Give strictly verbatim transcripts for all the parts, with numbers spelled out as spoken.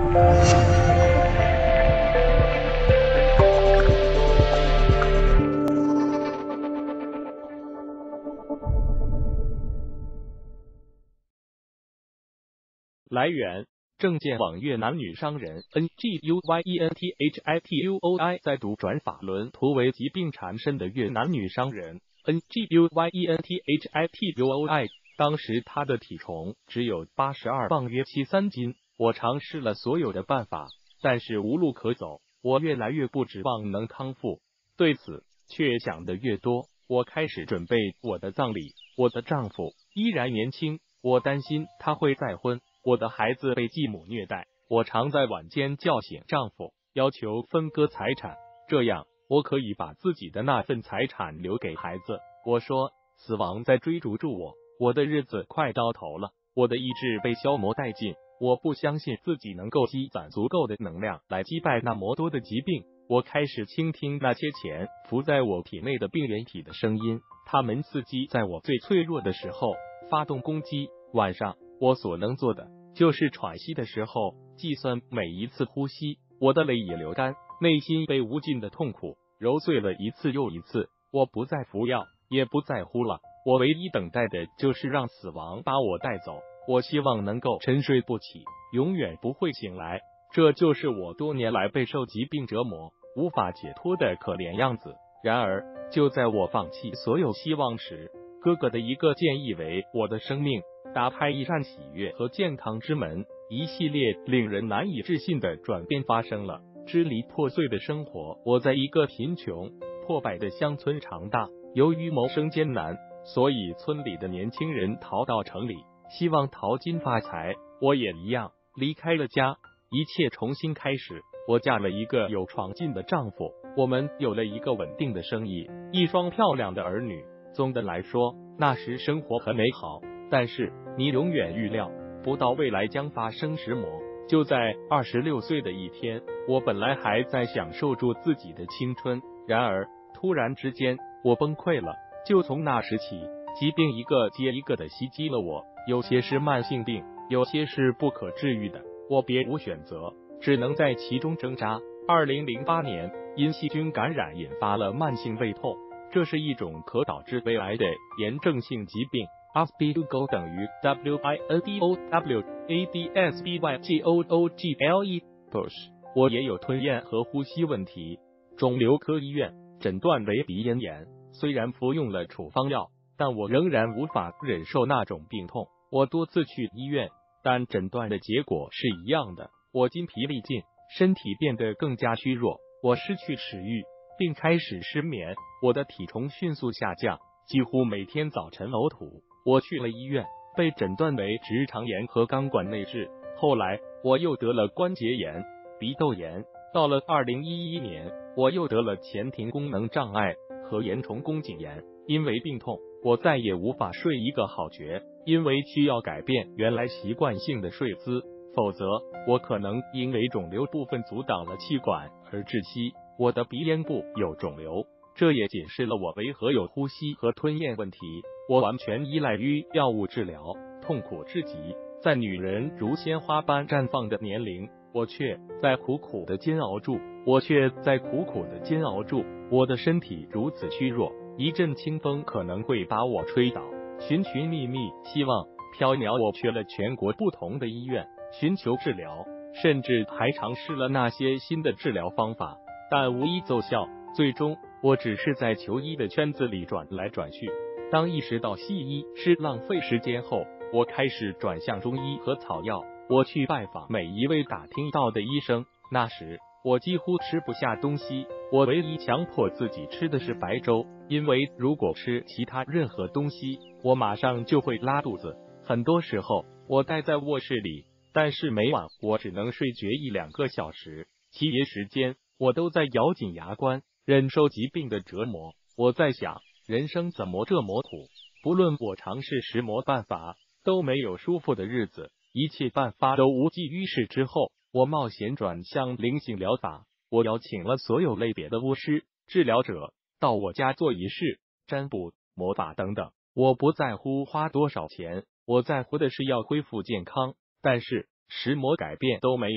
来源：证件网越南女商人 N G U Y E N T H I T U O I 在读转法轮图为疾病缠身的越南女商人 N G U Y E N T H I T U O I。当时她的体重只有八十二磅，约七三斤。我尝试了所有的办法，但是无路可走。我越来越不指望能康复，对此却想得越多。我开始准备我的葬礼。我的丈夫依然年轻，我担心他会再婚。我的孩子被继母虐待，我常在晚间叫醒丈夫，要求分割财产，这样我可以把自己的那份财产留给孩子。我说，死亡在追逐住我，我的日子快到头了，我的意志被消磨殆尽，我不相信自己能够积攒足够的能量来击败那么多的疾病。我开始倾听那些潜伏在我体内的病原体的声音，它们伺机在我最脆弱的时候发动攻击。晚上我所能做的就是喘息的时候计算每一次呼吸，我的泪也流干，内心被无尽的痛苦揉碎了一次又一次。我不再服药，也不在乎了，我唯一等待的就是让死亡把我带走。我希望能够沉睡不起，永远不会醒来，这就是我多年来备受疾病折磨无法解脱的可怜样子。然而就在我放弃所有希望时，哥哥的一个建议为我的生命打开一扇喜悦和健康之门，一系列令人难以置信的转变发生了。支离破碎的生活，我在一个贫穷破败的乡村长大，由于谋生艰难，所以村里的年轻人逃到城里，希望淘金发财。我也一样，离开了家，一切重新开始。我嫁了一个有闯劲的丈夫，我们有了一个稳定的生意，一双漂亮的儿女。总的来说，那时生活很美好，但是你永远预料不到未来将发生什么。就在二十六岁的一天，我本来还在享受住自己的青春，然而突然之间我崩溃了。就从那时起，疾病一个接一个的袭击了我，有些是慢性病，有些是不可治愈的，我别无选择，只能在其中挣扎。二零零八年，因细菌感染引发了慢性胃痛，这是一种可导致胃癌的炎症性疾病。A S B Y G O 等于 W I N D O W A D S B Y G O O G L E Bush。我也有吞咽和呼吸问题，肿瘤科医院诊断为鼻咽炎。虽然服用了处方药，但我仍然无法忍受那种病痛。我多次去医院，但诊断的结果是一样的。我筋疲力尽，身体变得更加虚弱，我失去食欲，并开始失眠。我的体重迅速下降，几乎每天早晨呕吐。我去了医院，被诊断为直肠炎和肛管内痔。后来我又得了关节炎、鼻窦炎。到了二零一一年，我又得了前庭功能障碍和严重宫颈炎。因为病痛，我再也无法睡一个好觉，因为需要改变原来习惯性的睡姿，否则我可能因为肿瘤部分阻挡了气管而窒息。我的鼻咽部有肿瘤，这也解释了我为何有呼吸和吞咽问题。我完全依赖于药物治疗，痛苦至极。在女人如鲜花般绽放的年龄，我却在苦苦的煎熬住，我却在苦苦的煎熬住。我的身体如此虚弱，一阵清风可能会把我吹倒。寻寻觅觅，希望缥缈。我去了全国不同的医院寻求治疗，甚至还尝试了那些新的治疗方法，但无一奏效。最终，我只是在求医的圈子里转来转去。当意识到西医是浪费时间后，我开始转向中医和草药。我去拜访每一位打听到的医生。那时我几乎吃不下东西，我唯一强迫自己吃的是白粥，因为如果吃其他任何东西，我马上就会拉肚子。很多时候我待在卧室里，但是每晚我只能睡觉一两个小时，其余时间我都在咬紧牙关忍受疾病的折磨。我在想，人生怎么这么苦？不论我尝试什么办法，都没有舒服的日子，一切办法都无济于事。之后，我冒险转向灵性疗法。我邀请了所有类别的巫师、治疗者到我家做仪式、占卜、魔法等等。我不在乎花多少钱，我在乎的是要恢复健康。但是什么改变都没有。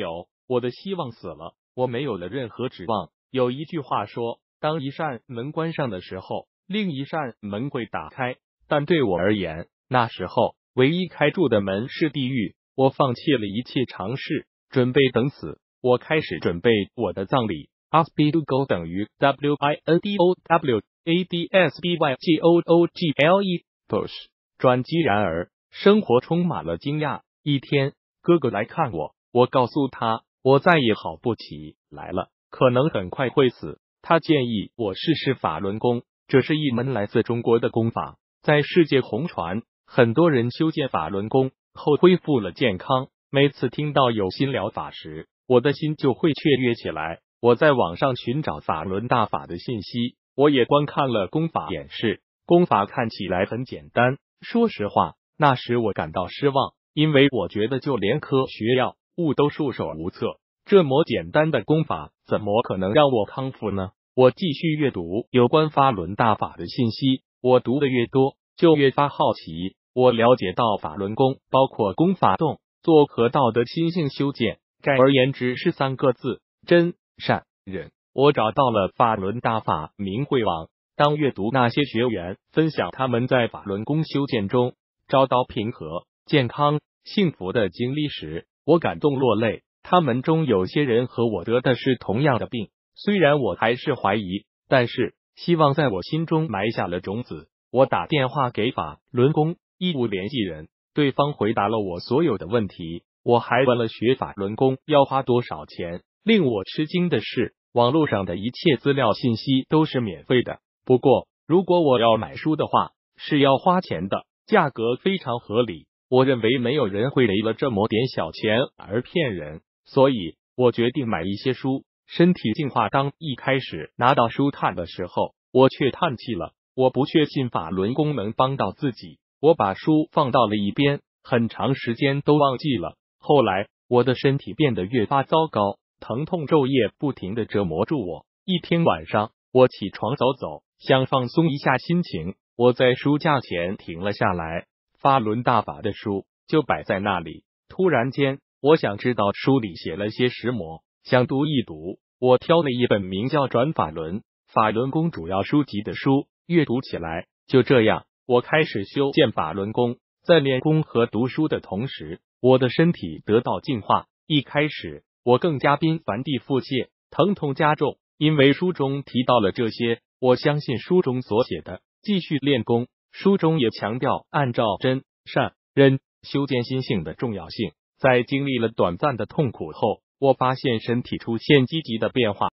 我的希望死了，我没有了任何指望。有一句话说，当一扇门关上的时候，另一扇门会打开。但对我而言，那时候唯一开住的门是地狱。我放弃了一切尝试，准备等死。我开始准备我的葬礼。Adsby to go 等于 W I N D O W A D S B Y G O O G L E Bush 转机。然而，生活充满了惊讶。一天，哥哥来看我，我告诉他，我再也好不起来了，可能很快会死。他建议我试试法轮功，这是一门来自中国的功法，在世界红传。很多人修建法轮功后恢复了健康。每次听到有新疗法时，我的心就会雀跃起来。我在网上寻找法轮大法的信息，我也观看了功法演示。功法看起来很简单，说实话，那时我感到失望，因为我觉得就连科学药物都束手无策，这么简单的功法怎么可能让我康复呢？我继续阅读有关法轮大法的信息，我读的越多，就越发好奇。我了解到法轮功包括功法动作和道德心性修建，概而言之是三个字：真、善、忍。我找到了法轮大法明慧网，当阅读那些学员分享他们在法轮功修建中找到平和、健康、幸福的经历时，我感动落泪。他们中有些人和我得的是同样的病，虽然我还是怀疑，但是希望在我心中埋下了种子。我打电话给法轮功义务联系人，对方回答了我所有的问题。我还问了学法轮功要花多少钱。令我吃惊的是，网络上的一切资料信息都是免费的。不过，如果我要买书的话，是要花钱的，价格非常合理。我认为没有人会为了这么点小钱而骗人，所以我决定买一些书。身体进化。当一开始拿到书看的时候，我却叹气了。我不确信法轮功能帮到自己，我把书放到了一边，很长时间都忘记了。后来，我的身体变得越发糟糕，疼痛昼夜不停的折磨住我。一天晚上，我起床走走，想放松一下心情。我在书架前停了下来，法轮大法的书就摆在那里。突然间，我想知道书里写了些什么，想读一读。我挑了一本名叫《转法轮法轮功主要书籍》的书，阅读起来。就这样，我开始修建法轮功。在练功和读书的同时，我的身体得到净化。一开始，我更加频繁地腹泻，疼痛加重。因为书中提到了这些，我相信书中所写的，继续练功。书中也强调按照真、善、忍修建心性的重要性。在经历了短暂的痛苦后，我发现身体出现积极的变化。